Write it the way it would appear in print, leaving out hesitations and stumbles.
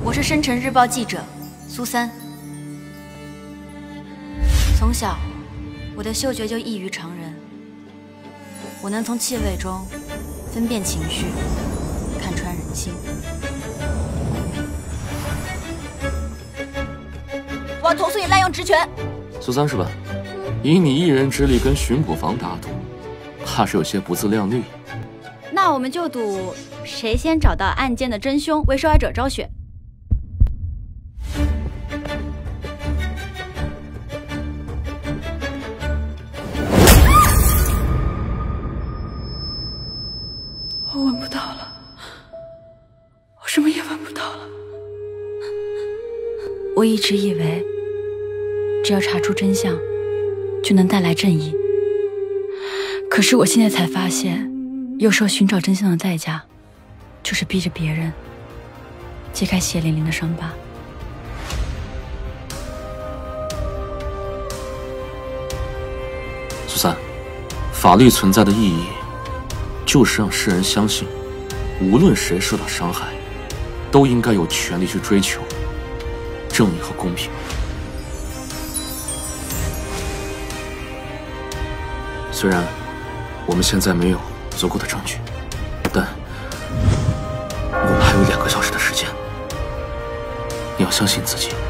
我是深城日报记者苏三。从小，我的嗅觉就异于常人，我能从气味中分辨情绪，看穿人心。 我要投诉你滥用职权。 苏三是吧？以你一人之力跟巡捕房打赌，怕是有些不自量力。 那我们就赌谁先找到案件的真凶，为受害者昭雪。 我闻不到了，我什么也闻不到了。 我一直以为，只要查出真相，就能带来正义。可是我现在才发现，有时候寻找真相的代价，就是逼着别人揭开血淋淋的伤疤。 苏三，法律存在的意义，就是让世人相信，无论谁受到伤害，都应该有权利去追求正义和公平。虽然我们现在没有足够的证据，但我们还有2个小时的时间。你要相信自己。